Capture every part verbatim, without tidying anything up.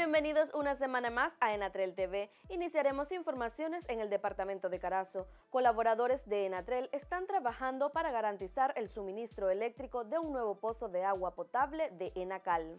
bienvenidos una semana más a Enatrel T V. Iniciaremos informaciones en el departamento de Carazo. Colaboradores de Enatrel están trabajando para garantizar el suministro eléctrico de un nuevo pozo de agua potable de Enacal.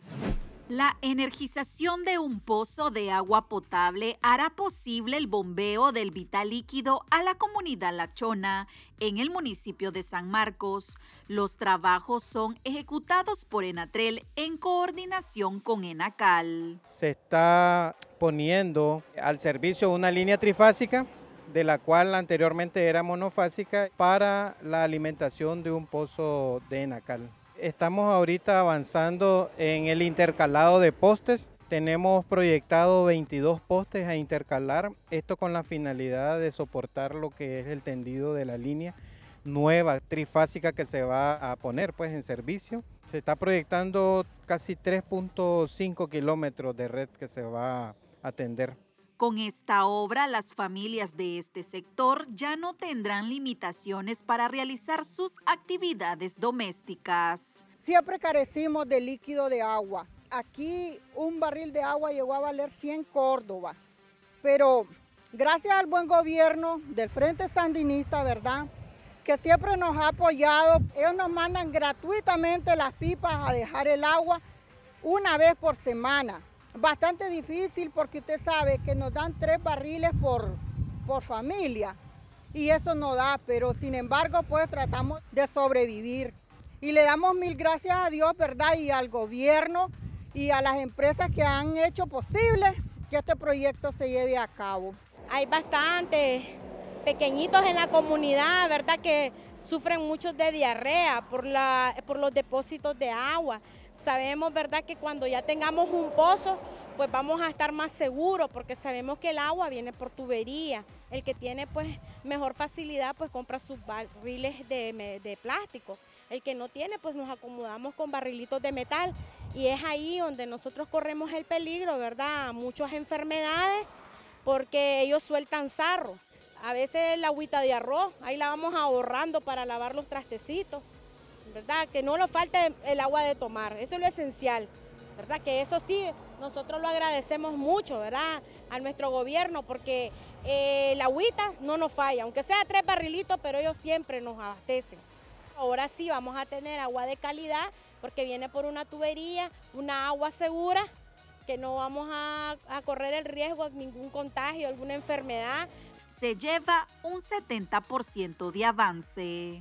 La energización de un pozo de agua potable hará posible el bombeo del vital líquido a la comunidad La Chona, en el municipio de San Marcos. Los trabajos son ejecutados por Enatrel en coordinación con Enacal. Se está poniendo al servicio una línea trifásica, de la cual anteriormente era monofásica, para la alimentación de un pozo de Enacal. Estamos ahorita avanzando en el intercalado de postes. Tenemos proyectado veintidós postes a intercalar, esto con la finalidad de soportar lo que es el tendido de la línea nueva trifásica que se va a poner pues en servicio. Se está proyectando casi tres punto cinco kilómetros de red que se va a atender. Con esta obra, las familias de este sector ya no tendrán limitaciones para realizar sus actividades domésticas. Siempre carecimos de líquido de agua. Aquí un barril de agua llegó a valer cien Córdoba, pero gracias al buen gobierno del Frente Sandinista, ¿verdad?, que siempre nos ha apoyado, ellos nos mandan gratuitamente las pipas a dejar el agua una vez por semana. Bastante difícil porque usted sabe que nos dan tres barriles por, por familia y eso no da, pero sin embargo pues tratamos de sobrevivir. Y le damos mil gracias a Dios, ¿verdad?, y al gobierno y a las empresas que han hecho posible que este proyecto se lleve a cabo. Hay bastantes pequeñitos en la comunidad, ¿verdad?, que sufren mucho de diarrea por, la, por los depósitos de agua. Sabemos, ¿verdad?, que cuando ya tengamos un pozo, pues vamos a estar más seguros porque sabemos que el agua viene por tubería. El que tiene pues mejor facilidad pues compra sus barriles de, de plástico. El que no tiene pues nos acomodamos con barrilitos de metal y es ahí donde nosotros corremos el peligro, ¿verdad?, muchas enfermedades porque ellos sueltan sarro. A veces el agüita de arroz, ahí la vamos ahorrando para lavar los trastecitos, ¿verdad? Que no nos falte el agua de tomar, eso es lo esencial, ¿verdad? Que eso sí, nosotros lo agradecemos mucho, ¿verdad?, a nuestro gobierno, porque eh, el agüita no nos falla, aunque sea tres barrilitos, pero ellos siempre nos abastecen. Ahora sí vamos a tener agua de calidad, porque viene por una tubería, una agua segura, que no vamos a, a correr el riesgo de ningún contagio, alguna enfermedad. Se lleva un setenta por ciento de avance.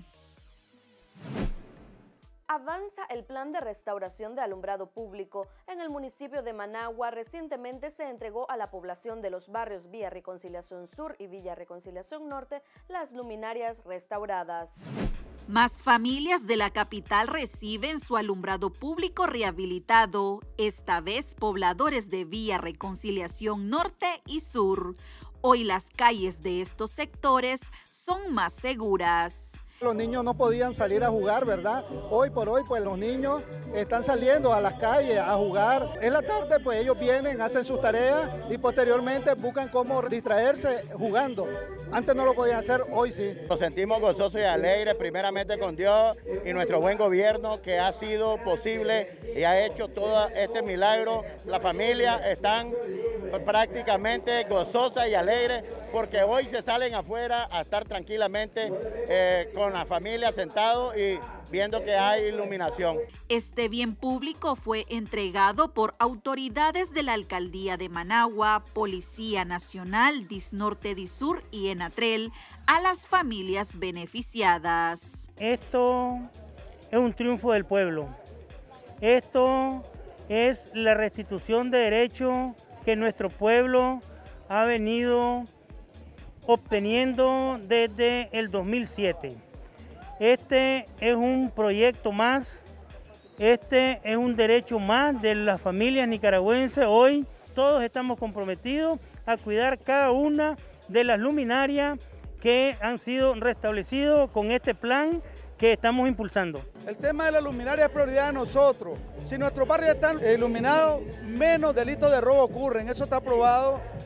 Avanza el plan de restauración de alumbrado público. En el municipio de Managua recientemente se entregó a la población de los barrios Villa Reconciliación Sur y Villa Reconciliación Norte las luminarias restauradas. Más familias de la capital reciben su alumbrado público rehabilitado, esta vez pobladores de Villa Reconciliación Norte y Sur. Hoy las calles de estos sectores son más seguras. Los niños no podían salir a jugar, ¿verdad? Hoy por hoy, pues los niños están saliendo a las calles a jugar. En la tarde, pues ellos vienen, hacen sus tareas y posteriormente buscan cómo distraerse jugando. Antes no lo podían hacer, hoy sí. Nos sentimos gozosos y alegres, primeramente con Dios y nuestro buen gobierno que ha sido posible y ha hecho todo este milagro. Las familias están prácticamente gozosas y alegres porque hoy se salen afuera a estar tranquilamente eh, con la familia sentados y viendo que hay iluminación. Este bien público fue entregado por autoridades de la Alcaldía de Managua, Policía Nacional, Disnorte, Disur y Enatrel a las familias beneficiadas. Esto es un triunfo del pueblo. Esto es la restitución de derechos que nuestro pueblo ha venido obteniendo desde el dos mil siete. Este es un proyecto más, este es un derecho más de las familias nicaragüenses. Hoy todos estamos comprometidos a cuidar cada una de las luminarias que han sido restablecidas con este plan que estamos impulsando. El tema de la luminaria es prioridad de nosotros. Si nuestros barrios están iluminados, menos delitos de robo ocurren. Eso está probado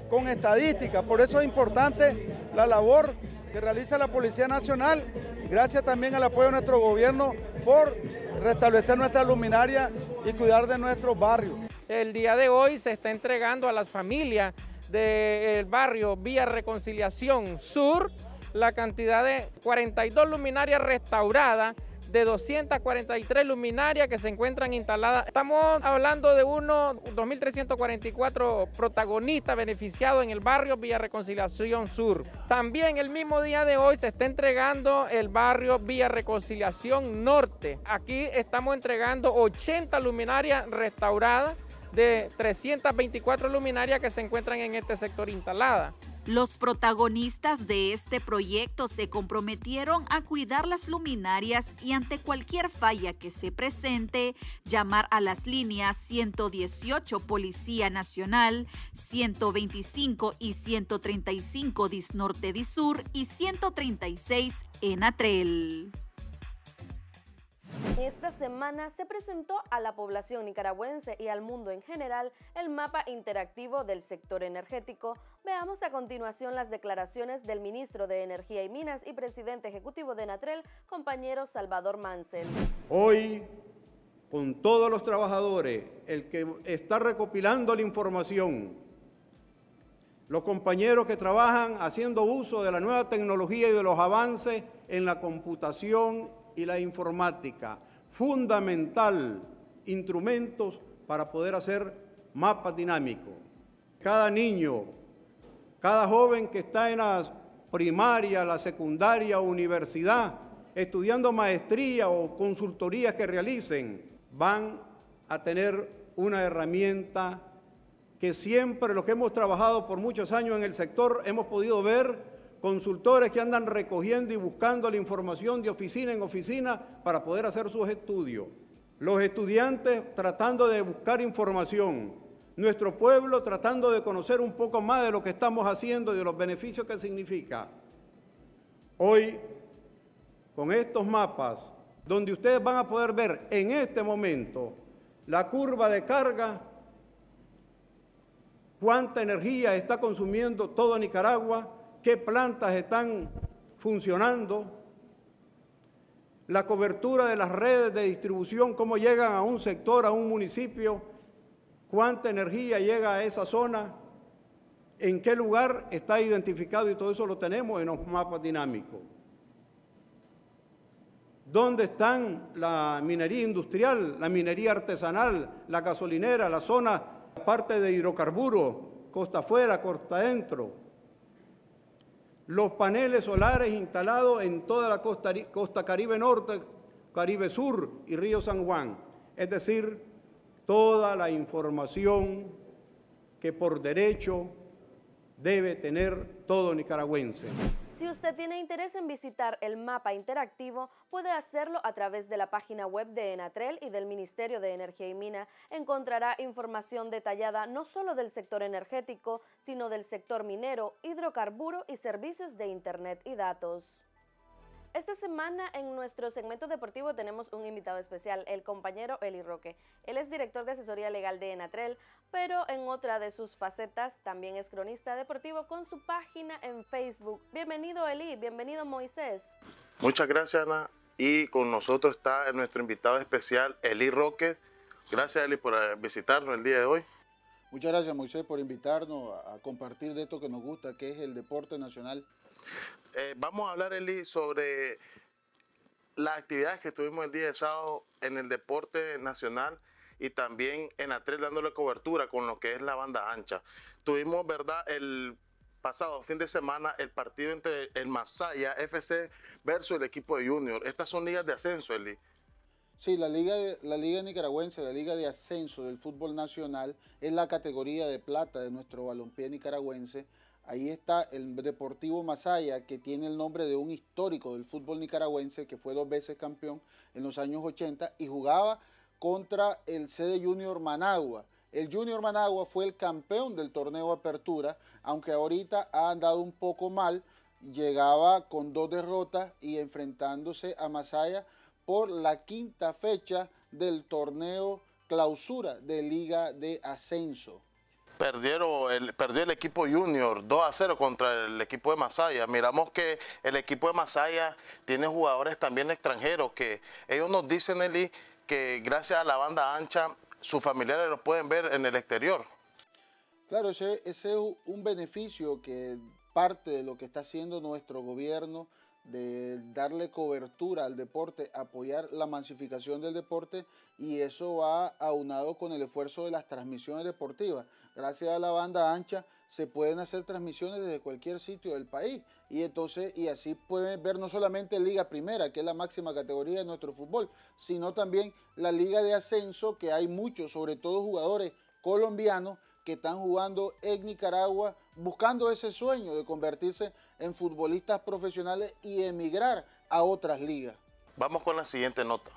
con estadísticas. Por eso es importante la labor que realiza la Policía Nacional, gracias también al apoyo de nuestro gobierno por restablecer nuestra luminaria y cuidar de nuestros barrios. El día de hoy se está entregando a las familias del barrio Vía Reconciliación Sur la cantidad de cuarenta y dos luminarias restauradas, de doscientas cuarenta y tres luminarias que se encuentran instaladas. Estamos hablando de unos dos mil trescientos cuarenta y cuatro protagonistas beneficiados en el barrio Villa Reconciliación Sur. También el mismo día de hoy se está entregando el barrio Villa Reconciliación Norte. Aquí estamos entregando ochenta luminarias restauradas de trescientas veinticuatro luminarias que se encuentran en este sector instaladas. Los protagonistas de este proyecto se comprometieron a cuidar las luminarias y ante cualquier falla que se presente, llamar a las líneas ciento dieciocho Policía Nacional, ciento veinticinco y ciento treinta y cinco Disnorte Disur y ciento treinta y seis Enatrel. Esta semana se presentó a la población nicaragüense y al mundo en general el mapa interactivo del sector energético. Veamos a continuación las declaraciones del ministro de Energía y Minas y presidente ejecutivo de Enatrel, compañero Salvador Mansell. Hoy, con todos los trabajadores, el que está recopilando la información, los compañeros que trabajan haciendo uso de la nueva tecnología y de los avances en la computación y la informática, fundamental, instrumentos para poder hacer mapas dinámicos. Cada niño, cada joven que está en la primaria, la secundaria, universidad, estudiando maestría o consultorías que realicen, van a tener una herramienta que siempre los que hemos trabajado por muchos años en el sector hemos podido ver, consultores que andan recogiendo y buscando la información de oficina en oficina para poder hacer sus estudios. Los estudiantes tratando de buscar información. Nuestro pueblo tratando de conocer un poco más de lo que estamos haciendo y de los beneficios que significa. Hoy, con estos mapas, donde ustedes van a poder ver en este momento la curva de carga, cuánta energía está consumiendo todo Nicaragua, qué plantas están funcionando, la cobertura de las redes de distribución, cómo llegan a un sector, a un municipio, cuánta energía llega a esa zona, en qué lugar está identificado y todo eso lo tenemos en los mapas dinámicos. ¿Dónde están la minería industrial, la minería artesanal, la gasolinera, la zona, parte de hidrocarburos, costa afuera, costa adentro? Los paneles solares instalados en toda la costa, costa Caribe Norte, Caribe Sur y Río San Juan. Es decir, toda la información que por derecho debe tener todo nicaragüense. Si usted tiene interés en visitar el mapa interactivo, puede hacerlo a través de la página web de Enatrel y del Ministerio de Energía y Minas. Encontrará información detallada no solo del sector energético, sino del sector minero, hidrocarburo y servicios de Internet y datos. Esta semana en nuestro segmento deportivo tenemos un invitado especial, el compañero Eli Roque. Él es director de asesoría legal de Enatrel, pero en otra de sus facetas también es cronista deportivo con su página en Facebook. Bienvenido Eli, bienvenido Moisés. Muchas gracias Ana, y con nosotros está nuestro invitado especial Eli Roque. Gracias Eli por visitarnos el día de hoy. Muchas gracias Moisés por invitarnos a compartir de esto que nos gusta, que es el deporte nacional. Eh, vamos a hablar, Eli, sobre las actividades que tuvimos el día de sábado en el deporte nacional y también en Enatrel dándole cobertura con lo que es la banda ancha. Tuvimos, ¿verdad?, el pasado fin de semana el partido entre el Masaya F C versus el equipo de Junior. Estas son ligas de ascenso, Eli. Sí, la liga, la liga nicaragüense, la liga de ascenso del fútbol nacional es la categoría de plata de nuestro balompié nicaragüense. Ahí está el Deportivo Masaya, que tiene el nombre de un histórico del fútbol nicaragüense que fue dos veces campeón en los años ochenta y jugaba contra el C D Junior Managua. El Junior Managua fue el campeón del torneo Apertura, aunque ahorita ha andado un poco mal, llegaba con dos derrotas y enfrentándose a Masaya por la quinta fecha del torneo Clausura de Liga de Ascenso. Perdieron el, perdió el equipo junior dos a cero contra el equipo de Masaya. Miramos que el equipo de Masaya tiene jugadores también extranjeros que ellos nos dicen, Eli, que gracias a la banda ancha sus familiares los pueden ver en el exterior. Claro, ese, ese es un beneficio que parte de lo que está haciendo nuestro gobierno, de darle cobertura al deporte, apoyar la masificación del deporte, y eso va aunado con el esfuerzo de las transmisiones deportivas. Gracias a la banda ancha se pueden hacer transmisiones desde cualquier sitio del país, y entonces y así pueden ver no solamente Liga Primera, que es la máxima categoría de nuestro fútbol, sino también la Liga de Ascenso, que hay muchos, sobre todo jugadores colombianos, que están jugando en Nicaragua, buscando ese sueño de convertirse en futbolistas profesionales y emigrar a otras ligas. Vamos con la siguiente nota.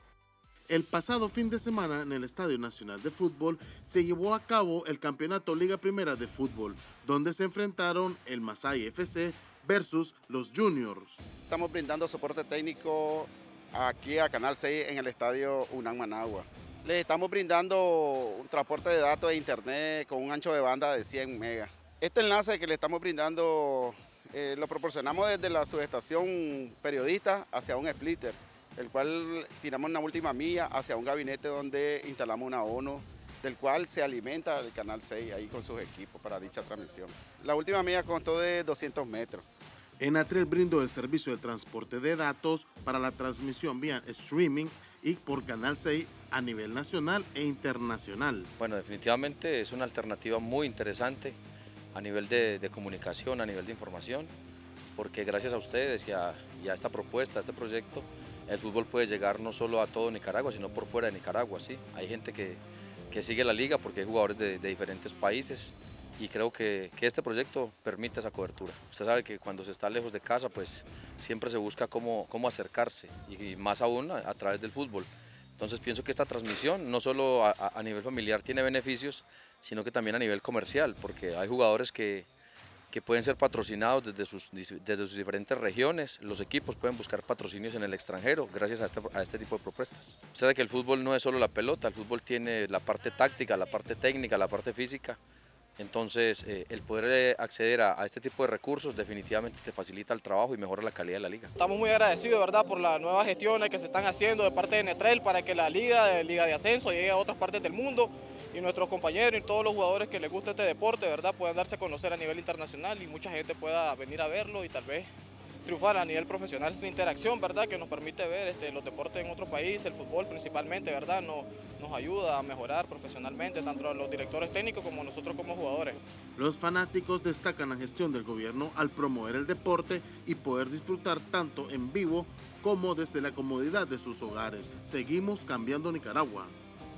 El pasado fin de semana en el Estadio Nacional de Fútbol se llevó a cabo el Campeonato Liga Primera de Fútbol, donde se enfrentaron el Masaya F C versus los Juniors. Estamos brindando soporte técnico aquí a Canal seis en el Estadio UNAM Managua. Les estamos brindando un transporte de datos e internet con un ancho de banda de cien megas. Este enlace que le estamos brindando eh, lo proporcionamos desde la subestación periodista hacia un splitter, el cual tiramos una última milla hacia un gabinete donde instalamos una ONU, del cual se alimenta el Canal seis ahí con sus equipos para dicha transmisión. La última milla constó de doscientos metros. Enatrel brindó el servicio de transporte de datos para la transmisión vía streaming y por Canal seis a nivel nacional e internacional. Bueno, definitivamente es una alternativa muy interesante a nivel de, de comunicación, a nivel de información, porque gracias a ustedes y a, y a esta propuesta, a este proyecto, el fútbol puede llegar no solo a todo Nicaragua, sino por fuera de Nicaragua, ¿sí? Hay gente que, que sigue la liga porque hay jugadores de, de diferentes países, y creo que, que este proyecto permite esa cobertura. Usted sabe que cuando se está lejos de casa, pues siempre se busca cómo, cómo acercarse, y, y más aún a, a través del fútbol. Entonces pienso que esta transmisión no solo a, a nivel familiar tiene beneficios, sino que también a nivel comercial, porque hay jugadores que, que pueden ser patrocinados desde sus, desde sus diferentes regiones. Los equipos pueden buscar patrocinios en el extranjero gracias a este, a este tipo de propuestas. Usted sabe que el fútbol no es solo la pelota, el fútbol tiene la parte táctica, la parte técnica, la parte física. Entonces, eh, el poder eh, acceder a, a este tipo de recursos definitivamente te facilita el trabajo y mejora la calidad de la liga. Estamos muy agradecidos, ¿verdad?, por las nuevas gestiones que se están haciendo de parte de Enatrel para que la liga de, liga de ascenso llegue a otras partes del mundo, y nuestros compañeros y todos los jugadores que les gusta este deporte, ¿verdad?, puedan darse a conocer a nivel internacional y mucha gente pueda venir a verlo y tal vez triunfar a nivel profesional. La interacción, ¿verdad?, que nos permite ver este, los deportes en otro país, el fútbol principalmente, ¿verdad?, nos, nos ayuda a mejorar profesionalmente, tanto los directores técnicos como nosotros como jugadores. Los fanáticos destacan la gestión del gobierno al promover el deporte y poder disfrutar tanto en vivo como desde la comodidad de sus hogares. Seguimos cambiando Nicaragua.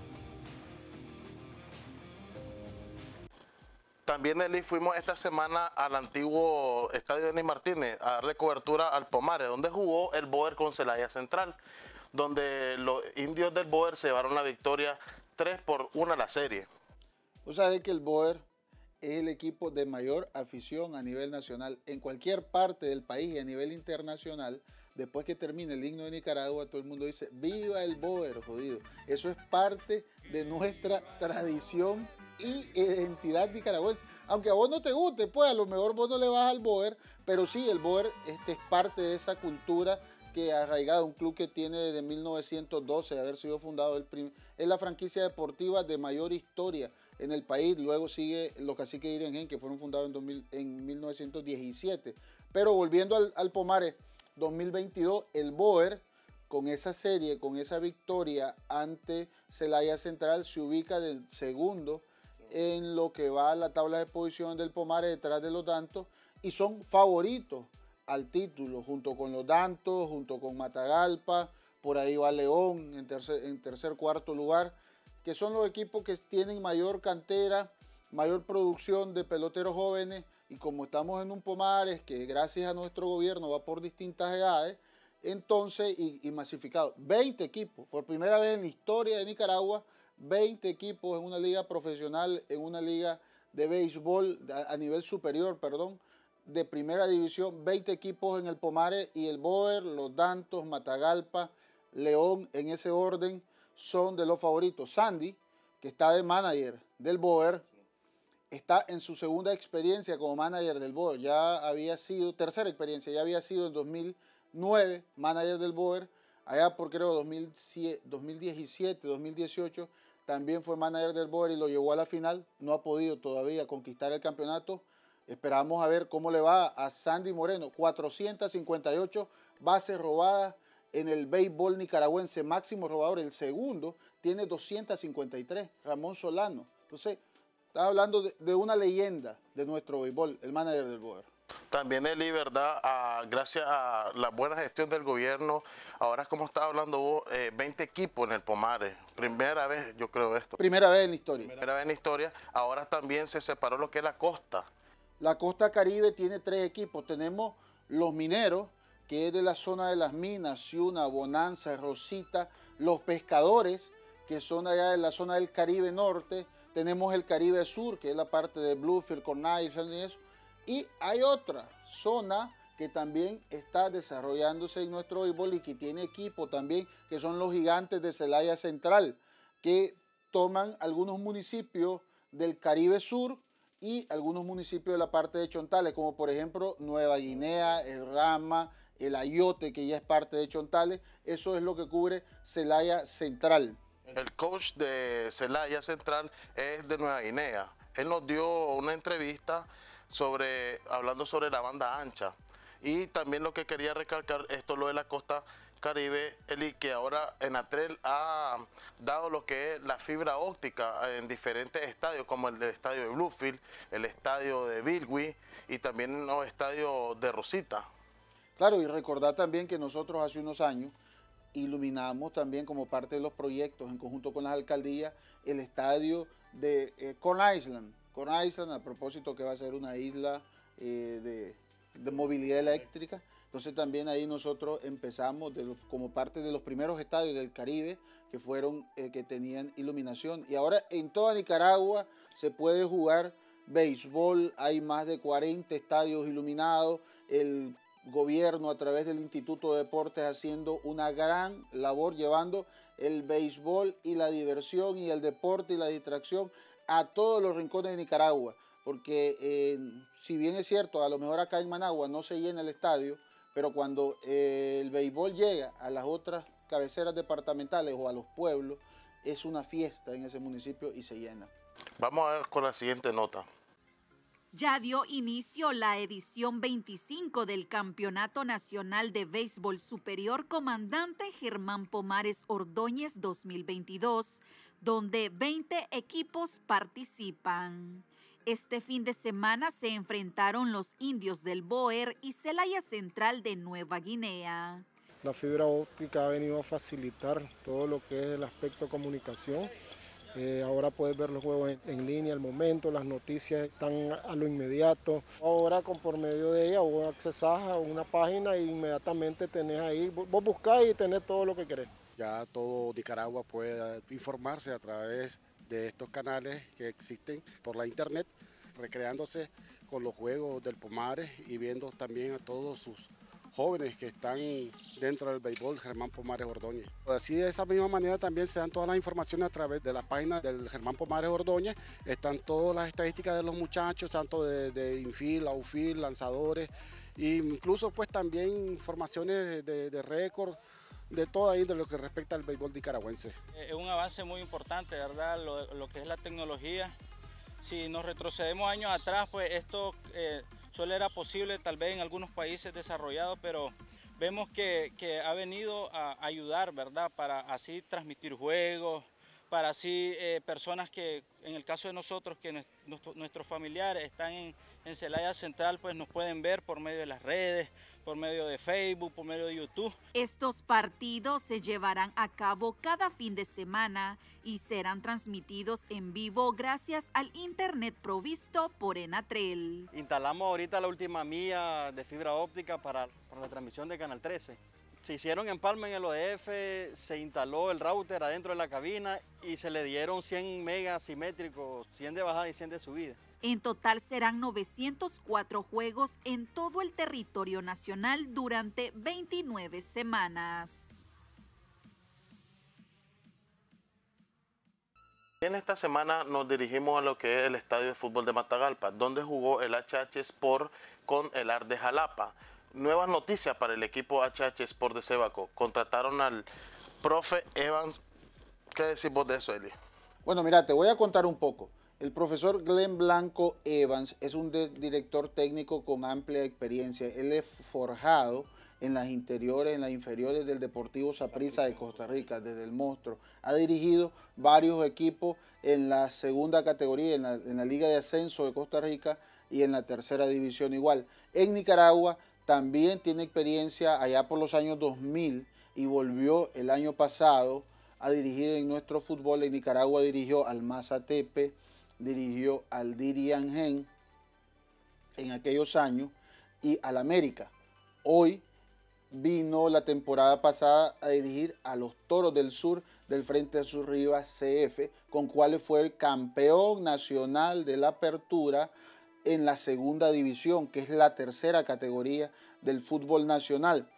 También, Eli, fuimos esta semana al antiguo estadio Denis Martínez a darle cobertura al Pomare, donde jugó el Boer con Celaya Central, donde los indios del Boer se llevaron la victoria tres por uno a la serie. Tú sabes que el Boer es el equipo de mayor afición a nivel nacional en cualquier parte del país y a nivel internacional. Después que termine el himno de Nicaragua, todo el mundo dice ¡viva el Boer, jodido! Eso es parte de nuestra tradición y identidad nicaragüense. Aunque a vos no te guste, pues a lo mejor vos no le vas al Boer, pero sí, el Boer este, es parte de esa cultura que ha arraigado, un club que tiene desde mil novecientos doce de haber sido fundado, el prim es la franquicia deportiva de mayor historia en el país. Luego sigue los Caciques Irengen, que fueron fundados en, dos mil, en mil novecientos diecisiete. Pero volviendo al, al Pomare dos mil veintidós, el Boer, con esa serie, con esa victoria ante Celaya Central, se ubica del segundo en lo que va a la tabla de posiciones del Pomare, detrás de los Dantos, y son favoritos al título, junto con los Dantos, junto con Matagalpa, por ahí va León en tercer, en tercer cuarto lugar, que son los equipos que tienen mayor cantera, mayor producción de peloteros jóvenes, y como estamos en un Pomares que gracias a nuestro gobierno va por distintas edades, entonces, y, y masificado, veinte equipos, por primera vez en la historia de Nicaragua, veinte equipos en una liga profesional, en una liga de béisbol a, a nivel superior, perdón, de primera división, veinte equipos en el Pomare, y el Boer, los Dantos, Matagalpa, León, en ese orden, son de los favoritos. Sandy, que está de manager del Boer, está en su segunda experiencia como manager del Boer. Ya había sido, tercera experiencia, ya había sido en dos mil nueve manager del Boer. Allá por creo dos mil diecisiete, dos mil dieciocho, también fue manager del Boer y lo llevó a la final. No ha podido todavía conquistar el campeonato. Esperamos a ver cómo le va a Sandy Moreno. cuatrocientas cincuenta y ocho bases robadas en el béisbol nicaragüense. Máximo robador, el segundo, tiene doscientas cincuenta y tres, Ramón Solano. Entonces, estaba hablando de, de una leyenda de nuestro béisbol, el manager del Boer. También, Eli, ¿verdad? Ah, gracias a la buena gestión del gobierno, ahora como estaba hablando vos, eh, veinte equipos en el Pomares. Primera vez, yo creo esto. Primera vez en la historia. Primera vez en la historia. Ahora también se separó lo que es la costa. La costa Caribe tiene tres equipos. Tenemos los mineros, que es de la zona de las minas, Ciuna, Bonanza, Rosita. Los pescadores, que son allá de la zona del Caribe Norte. Tenemos el Caribe Sur, que es la parte de Bluefield, Corn Island y eso. Y hay otra zona que también está desarrollándose en nuestro béisbol y que tiene equipo también, que son los Gigantes de Celaya Central, que toman algunos municipios del Caribe Sur y algunos municipios de la parte de Chontales, como por ejemplo Nueva Guinea, El Rama, El Ayote, que ya es parte de Chontales. Eso es lo que cubre Celaya Central. El coach de Celaya Central es de Nueva Guinea. Él nos dio una entrevista sobre, hablando sobre la banda ancha. Y también lo que quería recalcar, esto lo de la costa Caribe, Eli, que ahora Enatrel ha dado lo que es la fibra óptica en diferentes estadios, como el del estadio de Bluefield, el estadio de Bilwi y también los estadios de Rosita. Claro, y recordar también que nosotros hace unos años iluminamos también como parte de los proyectos en conjunto con las alcaldías el estadio de eh, Corn Island. Corn Island, a propósito que va a ser una isla eh, de, de movilidad eléctrica. Entonces también ahí nosotros empezamos de los, como parte de los primeros estadios del Caribe que fueron, eh, que tenían iluminación. Y ahora en toda Nicaragua se puede jugar béisbol, hay más de cuarenta estadios iluminados. El gobierno a través del Instituto de Deportes haciendo una gran labor, llevando el béisbol y la diversión y el deporte y la distracción a todos los rincones de Nicaragua. Porque eh, si bien es cierto, a lo mejor acá en Managua no se llena el estadio, pero cuando eh, el béisbol llega a las otras cabeceras departamentales o a los pueblos, es una fiesta en ese municipio y se llena. Vamos a ver con la siguiente nota. Ya dio inicio la edición veinticinco del Campeonato Nacional de Béisbol Superior Comandante Germán Pomares Ordóñez dos mil veintidós, donde veinte equipos participan. Este fin de semana se enfrentaron los Indios del Boer y Celaya Central de Nueva Guinea. La fibra óptica ha venido a facilitar todo lo que es el aspecto comunicación. Eh, ahora puedes ver los juegos en, en línea al momento, las noticias están a lo inmediato. Ahora con por medio de ella vos accesás a una página e inmediatamente tenés ahí, vos buscás y tenés todo lo que querés. Ya todo Nicaragua puede informarse a través de estos canales que existen por la internet, recreándose con los juegos del Pomares y viendo también a todos sus jóvenes que están dentro del béisbol Germán Pomares Ordóñez. Así de esa misma manera también se dan todas las informaciones a través de la página del Germán Pomares Ordóñez. Están todas las estadísticas de los muchachos, tanto de, de infield, outfield, lanzadores, e incluso pues también informaciones de, de, de récord, de toda índole lo que respecta al béisbol nicaragüense. Es un avance muy importante, ¿verdad? Lo, lo que es la tecnología. Si nos retrocedemos años atrás, pues esto eh, solo era posible tal vez en algunos países desarrollados, pero vemos que, que ha venido a ayudar, ¿verdad? Para así transmitir juegos, para así eh, personas que, en el caso de nosotros, que nuestro, nuestros familiares están en, en Celaya Central, pues nos pueden ver por medio de las redes, por medio de Facebook, por medio de YouTube. Estos partidos se llevarán a cabo cada fin de semana y serán transmitidos en vivo gracias al internet provisto por Enatrel. Instalamos ahorita la última milla de fibra óptica para, para la transmisión de Canal trece. Se hicieron empalme en el O D F, se instaló el router adentro de la cabina y se le dieron cien megas simétricos, cien de bajada y cien de subida. En total serán novecientos cuatro juegos en todo el territorio nacional durante veintinueve semanas. En esta semana nos dirigimos a lo que es el estadio de fútbol de Matagalpa, donde jugó el H H Sport con el A R de Jalapa. Nuevas noticias para el equipo H H Sport de Sébaco. Contrataron al profe Evans. ¿Qué decís vos de eso, Eli? Bueno, mira, te voy a contar un poco. El profesor Glenn Blanco Evans es un director técnico con amplia experiencia. Él es forjado en las interiores, en las inferiores del Deportivo Saprissa de Costa Rica, desde el Monstruo. Ha dirigido varios equipos en la segunda categoría, en la, en la Liga de Ascenso de Costa Rica y en la tercera división igual. En Nicaragua también tiene experiencia allá por los años dos mil y volvió el año pasado a dirigir en nuestro fútbol. En Nicaragua dirigió al Mazatepe, dirigió al Diriangén en aquellos años y al América. Hoy vino la temporada pasada a dirigir a los Toros del Sur del Frente Sur Rivas C F, con cuales fue el campeón nacional de la apertura en la segunda división, que es la tercera categoría del fútbol nacional.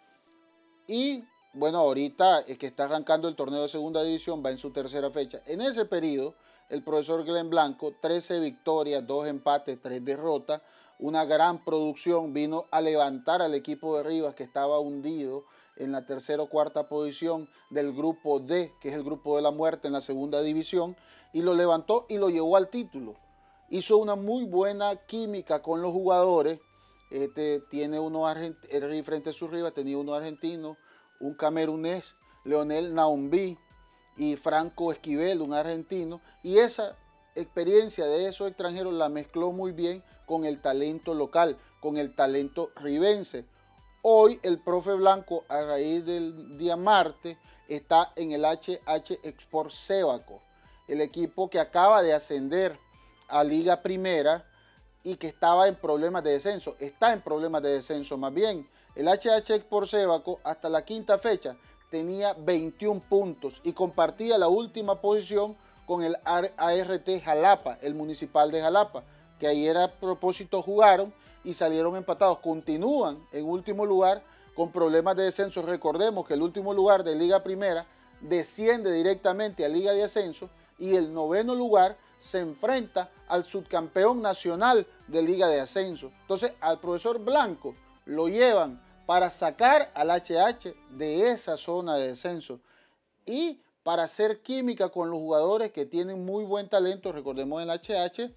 Y bueno, ahorita es que está arrancando el torneo de segunda división, va en su tercera fecha. En ese periodo, el profesor Glenn Blanco, trece victorias, dos empates, tres derrotas, una gran producción, vino a levantar al equipo de Rivas, que estaba hundido en la tercera o cuarta posición del grupo D, que es el grupo de la muerte en la segunda división, y lo levantó y lo llevó al título. Hizo una muy buena química con los jugadores. Este, tiene uno el Frente Sur Rivas tenía uno argentino, un camerunés, Leonel Naumbi, y Franco Esquivel, un argentino, y esa experiencia de esos extranjeros la mezcló muy bien con el talento local, con el talento ribense. Hoy el profe Blanco, a raíz del día martes, está en el H H Sport Sébaco, el equipo que acaba de ascender a Liga Primera y que estaba en problemas de descenso, está en problemas de descenso más bien. El H H Sport Sébaco hasta la quinta fecha tenía veintiún puntos y compartía la última posición con el A R T Jalapa, el Municipal de Jalapa, que ayer a propósito jugaron y salieron empatados. Continúan en último lugar con problemas de descenso. Recordemos que el último lugar de Liga Primera desciende directamente a Liga de Ascenso y el noveno lugar se enfrenta al subcampeón nacional de Liga de Ascenso. Entonces al profesor Blanco lo llevan para sacar al H H de esa zona de descenso y para hacer química con los jugadores que tienen muy buen talento. Recordemos en el H H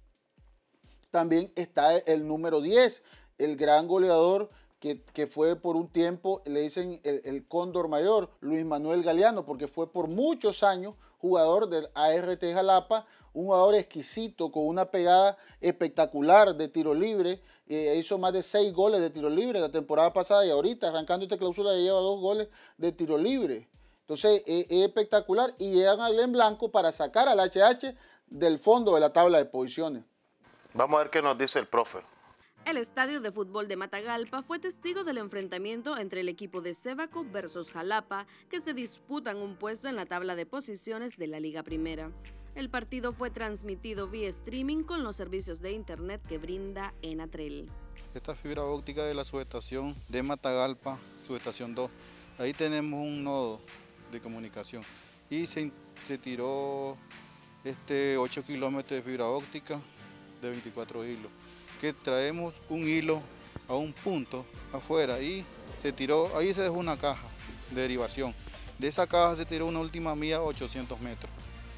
también está el número diez, el gran goleador que, que fue por un tiempo, le dicen el, el Cóndor Mayor, Luis Manuel Galeano, porque fue por muchos años jugador del A R T Jalapa, un jugador exquisito con una pegada espectacular de tiro libre. Eh, hizo más de seis goles de tiro libre la temporada pasada y ahorita arrancando esta clausura ya lleva dos goles de tiro libre. Entonces eh, es espectacular y llegan a Glenn Blanco para sacar al H H del fondo de la tabla de posiciones. Vamos a ver qué nos dice el profe. El estadio de fútbol de Matagalpa fue testigo del enfrentamiento entre el equipo de Sébaco versus Jalapa, que se disputan un puesto en la tabla de posiciones de la Liga Primera. El partido fue transmitido vía streaming con los servicios de internet que brinda Enatrel. Esta fibra óptica de la subestación de Matagalpa, subestación dos, ahí tenemos un nodo de comunicación y se, se tiró este ocho kilómetros de fibra óptica de veinticuatro hilos, que traemos un hilo a un punto afuera y se tiró, ahí se dejó una caja de derivación. De esa caja se tiró una última milla ochocientos metros.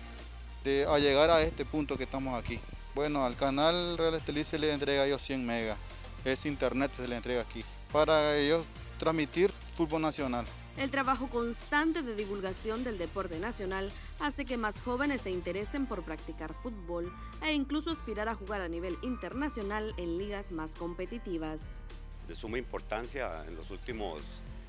De, a llegar a este punto que estamos aquí. Bueno, al canal Real Estelí se le entrega a ellos cien megas, es internet se le entrega aquí, para ellos transmitir fútbol nacional. El trabajo constante de divulgación del deporte nacional hace que más jóvenes se interesen por practicar fútbol e incluso aspirar a jugar a nivel internacional en ligas más competitivas. De suma importancia en los últimos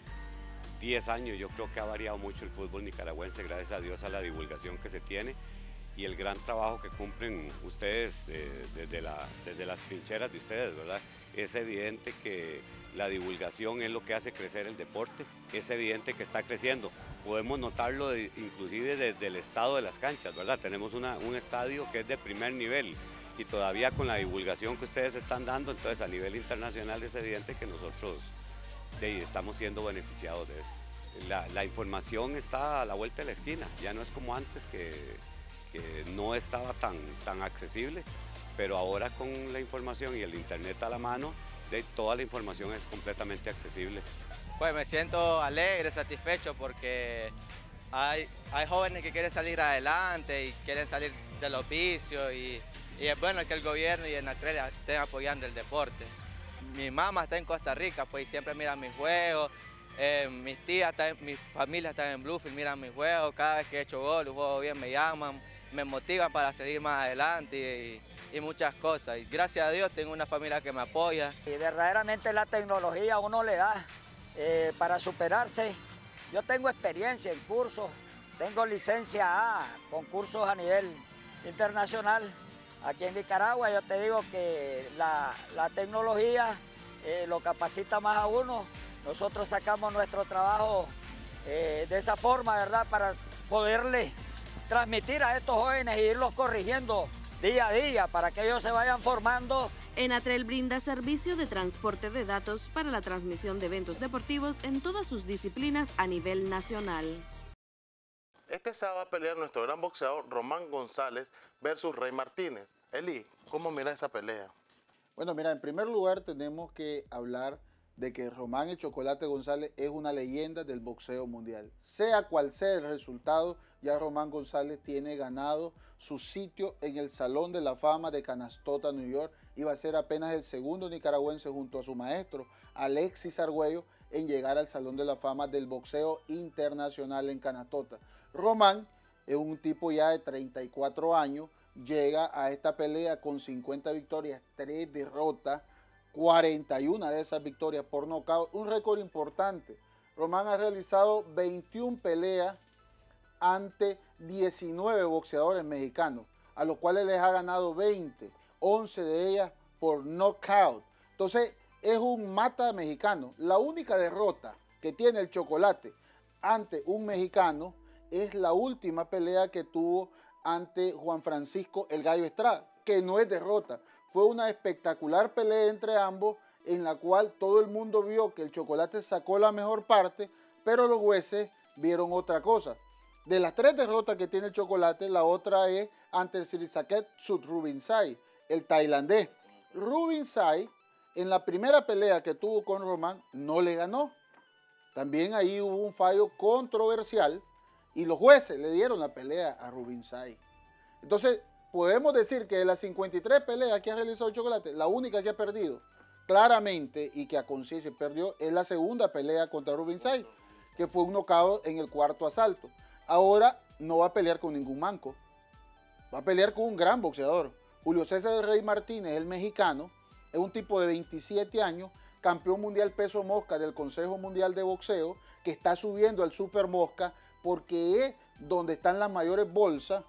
diez años, yo creo que ha variado mucho el fútbol nicaragüense, gracias a Dios a la divulgación que se tiene y el gran trabajo que cumplen ustedes eh, desde, la, desde las trincheras de ustedes, ¿verdad? Es evidente que la divulgación es lo que hace crecer el deporte, es evidente que está creciendo. Podemos notarlo de, inclusive desde el estado de las canchas, ¿verdad? Tenemos una, un estadio que es de primer nivel y todavía con la divulgación que ustedes están dando, entonces a nivel internacional es evidente que nosotros de, estamos siendo beneficiados de eso. La, la información está a la vuelta de la esquina, ya no es como antes que, que no estaba tan, tan accesible, pero ahora con la información y el internet a la mano, de toda la información es completamente accesible. Pues me siento alegre, satisfecho porque hay, hay jóvenes que quieren salir adelante y quieren salir de los vicios y, y es bueno que el gobierno y Enatrel estén apoyando el deporte. Mi mamá está en Costa Rica, pues siempre mira mis juegos, eh, mis tías, está en, mi familia está en Bluefield, miran mis juegos, cada vez que he hecho gol, juego bien, me llaman, me motivan para seguir más adelante y, y muchas cosas. Y gracias a Dios tengo una familia que me apoya. Y verdaderamente la tecnología a uno le da eh, para superarse. Yo tengo experiencia en cursos, tengo licencia A, con cursos a nivel internacional. Aquí en Nicaragua yo te digo que la, la tecnología eh, lo capacita más a uno. Nosotros sacamos nuestro trabajo eh, de esa forma, ¿verdad? Para poderle transmitir a estos jóvenes e irlos corrigiendo día a día para que ellos se vayan formando. Enatrel brinda servicio de transporte de datos para la transmisión de eventos deportivos en todas sus disciplinas a nivel nacional. Este sábado va a pelear nuestro gran boxeador Román González versus Rey Martínez. Eli, ¿cómo mira esa pelea? Bueno, mira, en primer lugar tenemos que hablar de que Román el Chocolate González es una leyenda del boxeo mundial. Sea cual sea el resultado, ya Román González tiene ganado su sitio en el Salón de la Fama de Canastota, New York, y va a ser apenas el segundo nicaragüense junto a su maestro, Alexis Argüello, en llegar al Salón de la Fama del boxeo internacional en Canastota. Román es un tipo ya de treinta y cuatro años, llega a esta pelea con cincuenta victorias, tres derrotas, cuarenta y una de esas victorias por nocaut, un récord importante. Román ha realizado veintiuna peleas ante diecinueve boxeadores mexicanos, a los cuales les ha ganado veinte, once de ellas por knockout. Entonces es un mata mexicano. La única derrota que tiene el Chocolate ante un mexicano es la última pelea que tuvo ante Juan Francisco el Gallo Estrada, que no es derrota. Fue una espectacular pelea entre ambos en la cual todo el mundo vio que el Chocolate sacó la mejor parte, pero los jueces vieron otra cosa. De las tres derrotas que tiene el Chocolate, la otra es ante el Sirisaket Sudrubinsai, el tailandés. Rubinsai, en la primera pelea que tuvo con Román, no le ganó. También ahí hubo un fallo controversial y los jueces le dieron la pelea a Rubinsai. Entonces, podemos decir que de las cincuenta y tres peleas que ha realizado el Chocolate, la única que ha perdido claramente y que a conciencia perdió es la segunda pelea contra Rubinsai, que fue un knockout en el cuarto asalto. Ahora no va a pelear con ningún manco, va a pelear con un gran boxeador. Julio César Rey Martínez, el mexicano, es un tipo de veintisiete años, campeón mundial peso mosca del Consejo Mundial de Boxeo, que está subiendo al Super Mosca porque es donde están las mayores bolsas.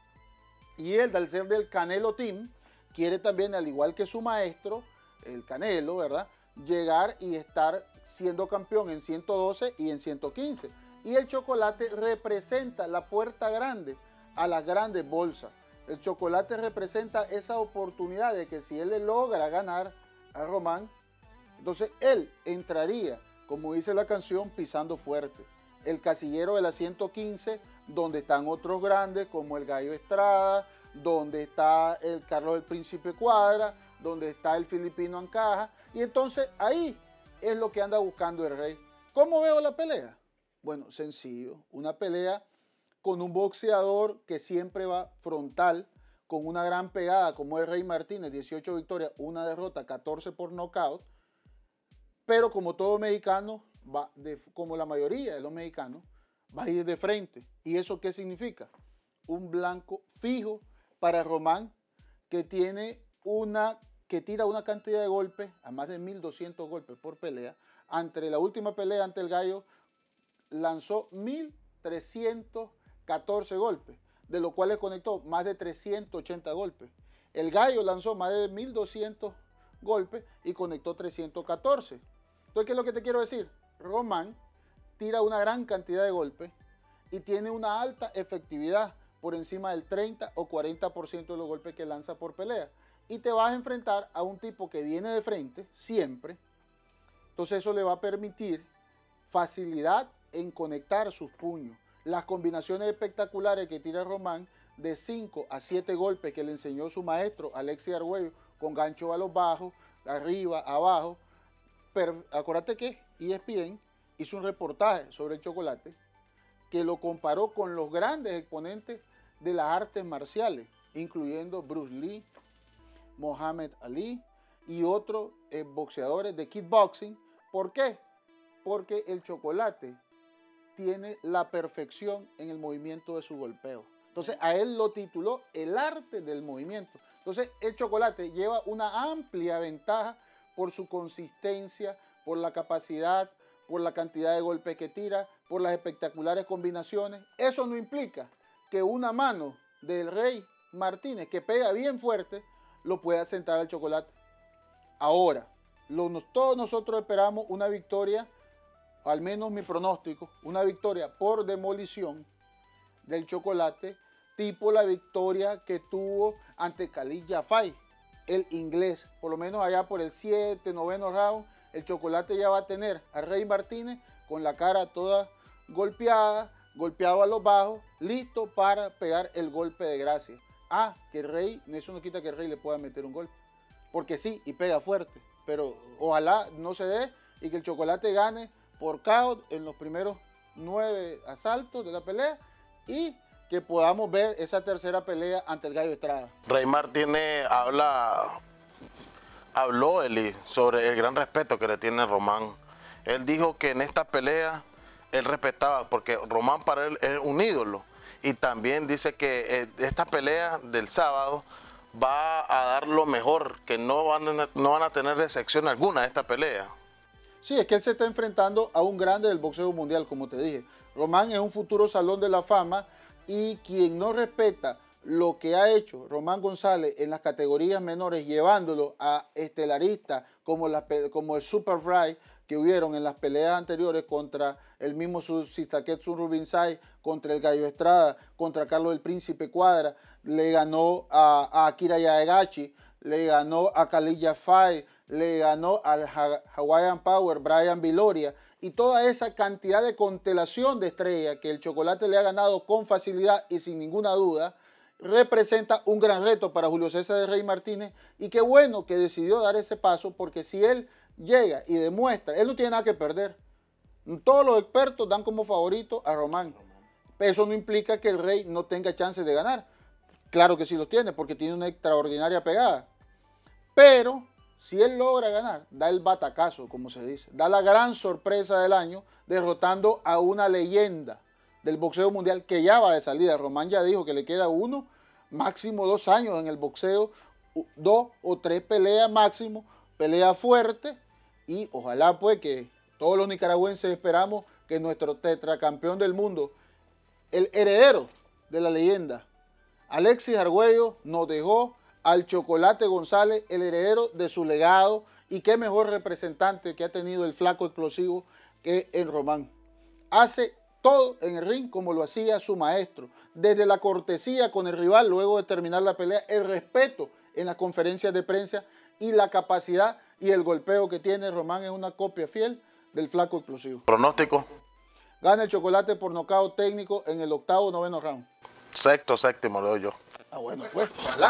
Y él, al ser del Canelo Team, quiere también, al igual que su maestro, el Canelo, ¿verdad?, llegar y estar siendo campeón en ciento doce y en ciento quince. Y el Chocolate representa la puerta grande a las grandes bolsas. El Chocolate representa esa oportunidad de que si él le logra ganar a Román, entonces él entraría, como dice la canción, pisando fuerte. El casillero de la ciento quince, donde están otros grandes como el Gallo Estrada, donde está el Carlos del Príncipe Cuadra, donde está el Filipino Ancaja, y entonces ahí es lo que anda buscando el Rey. ¿Cómo veo la pelea? Bueno, sencillo, una pelea con un boxeador que siempre va frontal, con una gran pegada como el Rey Martínez, dieciocho victorias, una derrota, catorce por nocaut, pero como todo mexicano, va de, como la mayoría de los mexicanos, va a ir de frente. ¿Y eso qué significa? Un blanco fijo para Román, que tiene una, que tira una cantidad de golpes, a más de mil doscientos golpes por pelea. Ante la última pelea ante el Gallo, lanzó mil trescientos catorce golpes, de los cuales conectó más de trescientos ochenta golpes. El Gallo lanzó más de mil doscientos golpes y conectó trescientos catorce. Entonces, ¿qué es lo que te quiero decir? Román tira una gran cantidad de golpes y tiene una alta efectividad por encima del treinta o cuarenta por ciento de los golpes que lanza por pelea. Y te vas a enfrentar a un tipo que viene de frente, siempre. Entonces eso le va a permitir facilidad en conectar sus puños. Las combinaciones espectaculares que tira Román de cinco a siete golpes que le enseñó su maestro Alexis Argüello, con gancho a los bajos, arriba, abajo. Pero acuérdate que E S P N hizo un reportaje sobre el Chocolate que lo comparó con los grandes exponentes de las artes marciales, incluyendo Bruce Lee, Muhammad Ali y otros eh, boxeadores de kickboxing. ¿Por qué? Porque el Chocolate tiene la perfección en el movimiento de su golpeo. Entonces a él lo tituló el arte del movimiento. Entonces el Chocolate lleva una amplia ventaja por su consistencia, por la capacidad, por la cantidad de golpes que tira, por las espectaculares combinaciones. Eso no implica que una mano del Rey Martínez, que pega bien fuerte, lo pueda sentar al Chocolate. Ahora, lo, todos nosotros esperamos una victoria, al menos mi pronóstico, una victoria por demolición del Chocolate, tipo la victoria que tuvo ante Khalid Jafai, el inglés. Por lo menos allá por el siete, noveno round, el Chocolate ya va a tener a Rey Martínez con la cara toda golpeada, golpeado a los bajos, listo para pegar el golpe de gracia. Ah, que el Rey, eso no quita que el Rey le pueda meter un golpe, porque sí, y pega fuerte, pero ojalá no se dé y que el Chocolate gane por K O en los primeros nueve asaltos de la pelea y que podamos ver esa tercera pelea ante el Gallo Estrada. Rey Martínez habla, habló, Eli, sobre el gran respeto que le tiene Román. Él dijo que en esta pelea él respetaba, porque Román para él es un ídolo. Y también dice que esta pelea del sábado va a dar lo mejor, que no van a, no van a tener decepción alguna de esta pelea. Sí, es que él se está enfrentando a un grande del boxeo mundial, como te dije. Román es un futuro Salón de la Fama y quien no respeta lo que ha hecho Román González en las categorías menores, llevándolo a estelaristas como, la, como el Super Fry que hubieron en las peleas anteriores contra el mismo Sitaketsu Rubinsai, contra el Gallo Estrada, contra Carlos el Príncipe Cuadra, le ganó a, a Akira Yaegachi, le ganó a Khalid Jafai, le ganó al Hawaiian Power, Brian Viloria, y toda esa cantidad de constelación de estrellas que el Chocolate le ha ganado con facilidad y sin ninguna duda, representa un gran reto para Julio César de Rey Martínez, y qué bueno que decidió dar ese paso, porque si él llega y demuestra, él no tiene nada que perder. Todos los expertos dan como favorito a Román. Eso no implica que el Rey no tenga chances de ganar. Claro que sí los tiene, porque tiene una extraordinaria pegada. Pero si él logra ganar, da el batacazo, como se dice, da la gran sorpresa del año, derrotando a una leyenda del boxeo mundial que ya va de salida. Román ya dijo que le queda uno, máximo dos años en el boxeo, dos o tres peleas máximo, pelea fuerte, y ojalá pues que todos los nicaragüenses esperamos que nuestro tetracampeón del mundo, el heredero de la leyenda, Alexis Argüello, nos dejó al Chocolate González, el heredero de su legado, y qué mejor representante que ha tenido el flaco explosivo que en Román. Hace todo en el ring como lo hacía su maestro, desde la cortesía con el rival luego de terminar la pelea, el respeto en las conferencias de prensa y la capacidad y el golpeo que tiene Román es una copia fiel del flaco explosivo. ¿Pronóstico? Gana el Chocolate por nocaut técnico en el octavo noveno round. Sexto, séptimo, lo doy yo. Ah, bueno, pues.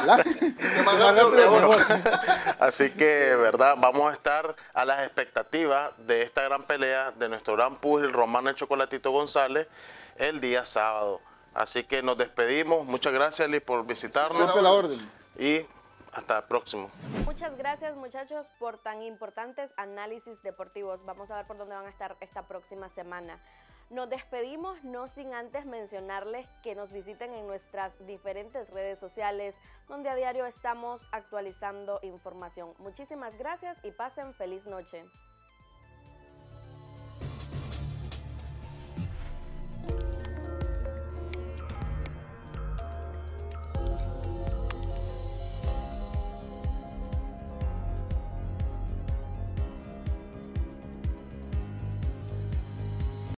Así que, verdad, vamos a estar a las expectativas de esta gran pelea de nuestro gran pugil Román el Chocolatito González el día sábado. Así que nos despedimos. Muchas gracias, Liz, por visitarnos. Siempre la orden. Y hasta el próximo. Muchas gracias, muchachos, por tan importantes análisis deportivos. Vamos a ver por dónde van a estar esta próxima semana. Nos despedimos no sin antes mencionarles que nos visiten en nuestras diferentes redes sociales, donde a diario estamos actualizando información. Muchísimas gracias y pasen feliz noche.